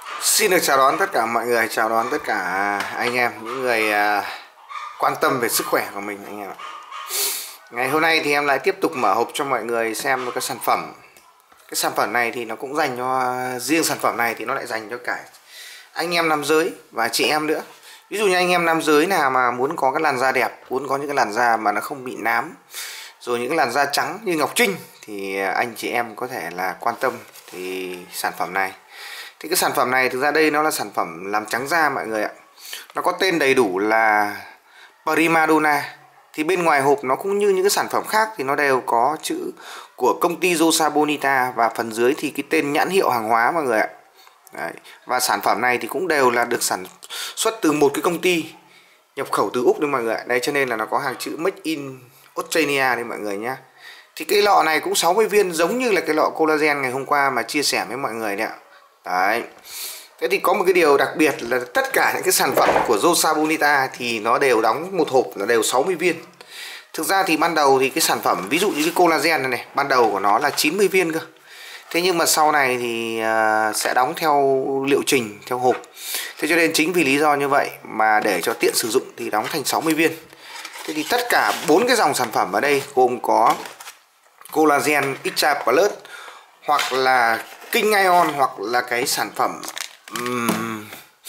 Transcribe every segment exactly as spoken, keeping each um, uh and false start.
Xin được chào đón tất cả mọi người, chào đón tất cả anh em, những người à, quan tâm về sức khỏe của mình anh em ạ. Ngày hôm nay thì em lại tiếp tục mở hộp cho mọi người xem một cái sản phẩm. Cái sản phẩm này thì nó cũng dành cho, riêng sản phẩm này thì nó lại dành cho cả anh em nam giới và chị em nữa. Ví dụ như anh em nam giới nào mà muốn có cái làn da đẹp, muốn có những cái làn da mà nó không bị nám, rồi những cái làn da trắng như Ngọc Trinh, thì anh chị em có thể là quan tâm thì sản phẩm này. Thì cái sản phẩm này thực ra đây nó là sản phẩm làm trắng da mọi người ạ. Nó có tên đầy đủ là Prima Donna. Thì bên ngoài hộp nó cũng như những cái sản phẩm khác thì nó đều có chữ của công ty Rosa Bonita, và phần dưới thì cái tên nhãn hiệu hàng hóa mọi người ạ. Đấy. Và sản phẩm này thì cũng đều là được sản xuất từ một cái công ty nhập khẩu từ Úc đấy mọi người ạ. Đây cho nên là nó có hàng chữ Made in Australia đây mọi người nhé. Thì cái lọ này cũng sáu mươi viên, giống như là cái lọ collagen ngày hôm qua mà chia sẻ với mọi người đấy ạ. Đấy. Thế thì có một cái điều đặc biệt là tất cả những cái sản phẩm của Rosa Bonita thì nó đều đóng một hộp, nó đều sáu mươi viên. Thực ra thì ban đầu thì cái sản phẩm ví dụ như cái collagen này này, ban đầu của nó là chín mươi viên cơ. Thế nhưng mà sau này thì uh, sẽ đóng theo liệu trình, theo hộp. Thế cho nên chính vì lý do như vậy mà để cho tiện sử dụng thì đóng thành sáu mươi viên. Thế thì tất cả bốn cái dòng sản phẩm ở đây gồm có collagen extra plus, hoặc là King Ion, hoặc là cái sản phẩm um,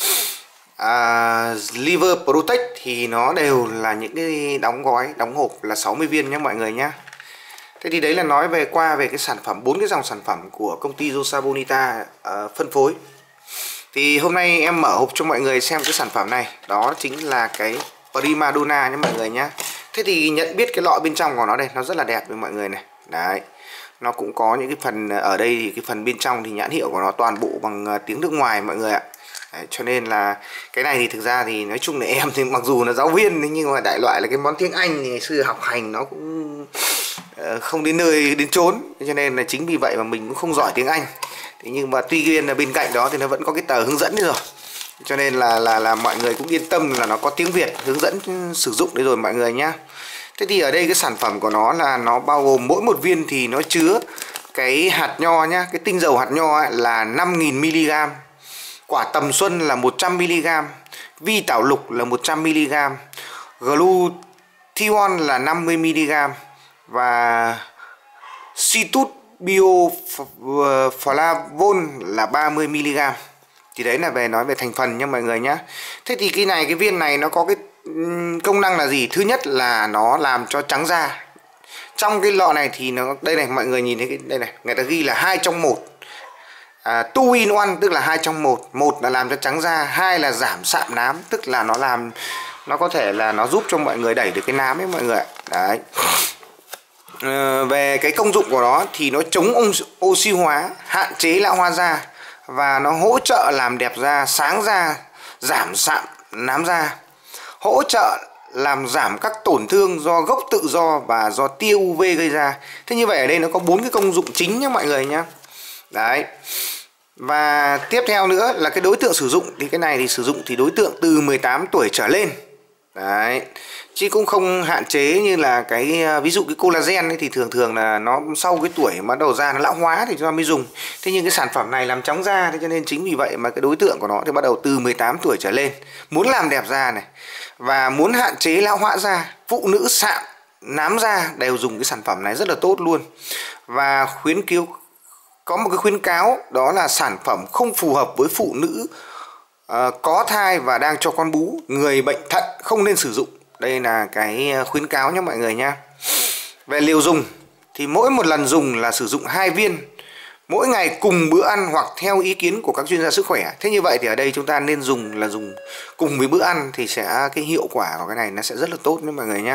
uh, Liver Protect, thì nó đều là những cái đóng gói, đóng hộp là sáu mươi viên nhé mọi người nhé. Thế thì đấy là nói về qua về cái sản phẩm, bốn cái dòng sản phẩm của công ty Rosa Bonita uh, phân phối. Thì hôm nay em mở hộp cho mọi người xem cái sản phẩm này, đó chính là cái Prima Donna nhé mọi người nhé. Thế thì nhận biết cái lọ bên trong của nó đây, nó rất là đẹp với mọi người này. Đấy. Nó cũng có những cái phần ở đây thì cái phần bên trong thì nhãn hiệu của nó toàn bộ bằng tiếng nước ngoài mọi người ạ. Đấy, cho nên là cái này thì thực ra thì nói chung là em thì mặc dù là giáo viên nhưng mà đại loại là cái món tiếng Anh thì ngày xưa học hành nó cũng không đến nơi đến chốn, cho nên là chính vì vậy mà mình cũng không giỏi tiếng Anh. Thế nhưng mà tuy nhiên là bên cạnh đó thì nó vẫn có cái tờ hướng dẫn đấy rồi, cho nên là là là mọi người cũng yên tâm là nó có tiếng Việt hướng dẫn sử dụng đấy rồi mọi người nhá. Thế thì ở đây cái sản phẩm của nó là nó bao gồm mỗi một viên thì nó chứa cái hạt nho nhá, cái tinh dầu hạt nho ấy là năm nghìn mi-li-gam, quả tầm xuân là một trăm mi-li-gam, vi tảo lục là một trăm mi-li-gam, glutathione là năm mươi mi-li-gam và citrus bioflavone là ba mươi mi-li-gam. Thì đấy là về nói về thành phần nha mọi người nhé. Thế thì cái này, cái viên này nó có cái công năng là gì? Thứ nhất là nó làm cho trắng da. Trong cái lọ này thì nó, đây này mọi người nhìn thấy cái đây này, người ta ghi là hai trong một, à, two in one, tức là hai trong một. Một là làm cho trắng da, hai là giảm sạm nám, tức là nó làm, nó có thể là nó giúp cho mọi người đẩy được cái nám ấy mọi người ạ. Đấy. À, về cái công dụng của nó thì nó chống oxy hóa, hạn chế lão hóa da, và nó hỗ trợ làm đẹp da, sáng da, giảm sạm nám da, hỗ trợ làm giảm các tổn thương do gốc tự do và do tia u vê gây ra. Thế như vậy ở đây nó có bốn cái công dụng chính nhé mọi người nhé. Đấy. Và tiếp theo nữa là cái đối tượng sử dụng, thì cái này thì sử dụng thì đối tượng từ mười tám tuổi trở lên. Đấy. Chứ cũng không hạn chế như là cái ví dụ cái collagen ấy thì thường thường là nó sau cái tuổi bắt đầu da nó lão hóa thì chúng ta mới dùng. Thế nhưng cái sản phẩm này làm trắng da, thế cho nên chính vì vậy mà cái đối tượng của nó thì bắt đầu từ mười tám tuổi trở lên, muốn làm đẹp da này và muốn hạn chế lão hóa da, phụ nữ sạm nám da đều dùng cái sản phẩm này rất là tốt luôn. Và khuyến cứu, có một cái khuyến cáo đó là sản phẩm không phù hợp với phụ nữ uh, có thai và đang cho con bú, người bệnh thận không nên sử dụng. Đây là cái khuyến cáo nhé mọi người nha. Về liều dùng thì mỗi một lần dùng là sử dụng hai viên mỗi ngày cùng bữa ăn hoặc theo ý kiến của các chuyên gia sức khỏe. Thế như vậy thì ở đây chúng ta nên dùng là dùng cùng với bữa ăn thì sẽ cái hiệu quả của cái này nó sẽ rất là tốt đấy mọi người nhá.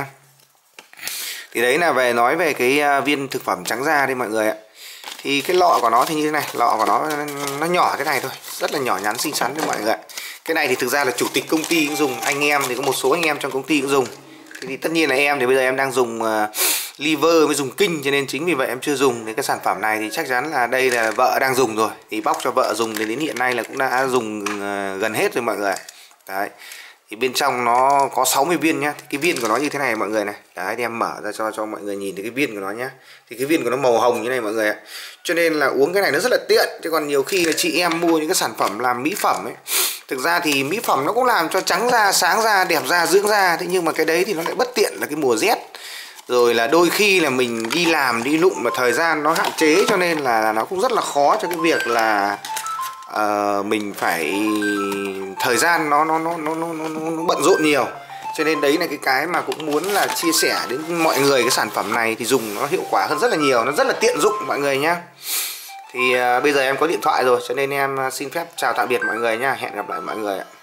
Thì đấy là về nói về cái viên thực phẩm trắng da đây mọi người ạ. Thì cái lọ của nó thì như thế này, lọ của nó nó nhỏ thế này thôi, rất là nhỏ nhắn xinh xắn đấy mọi người ạ. Cái này thì thực ra là chủ tịch công ty cũng dùng, anh em thì có một số anh em trong công ty cũng dùng. Thì, thì tất nhiên là em thì bây giờ em đang dùng uh, Liver mới dùng King, cho nên chính vì vậy em chưa dùng. Thì cái sản phẩm này thì chắc chắn là đây là vợ đang dùng rồi, thì bóc cho vợ dùng thì đến hiện nay là cũng đã dùng uh, gần hết rồi mọi người. Đấy. Thì bên trong nó có sáu mươi viên nhá. Thì cái viên của nó như thế này mọi người này. Đấy thì em mở ra cho cho mọi người nhìn thấy cái viên của nó nhá. Thì cái viên của nó màu hồng như này mọi người ạ. Cho nên là uống cái này nó rất là tiện. Chứ còn nhiều khi là chị em mua những cái sản phẩm làm mỹ phẩm ấy, thực ra thì mỹ phẩm nó cũng làm cho trắng da, sáng da, đẹp da, dưỡng da. Thế nhưng mà cái đấy thì nó lại bất tiện là cái mùa rét. Rồi là đôi khi là mình đi làm, đi lụm mà thời gian nó hạn chế, cho nên là nó cũng rất là khó cho cái việc là uh, mình phải thời gian nó nó nó nó nó, nó, nó bận rộn nhiều. Cho nên đấy là cái cái mà cũng muốn là chia sẻ đến mọi người. Cái sản phẩm này thì dùng nó hiệu quả hơn rất là nhiều, nó rất là tiện dụng mọi người nhá. Thì uh, bây giờ em có điện thoại rồi, cho nên em xin phép chào tạm biệt mọi người nhá. Hẹn gặp lại mọi người ạ.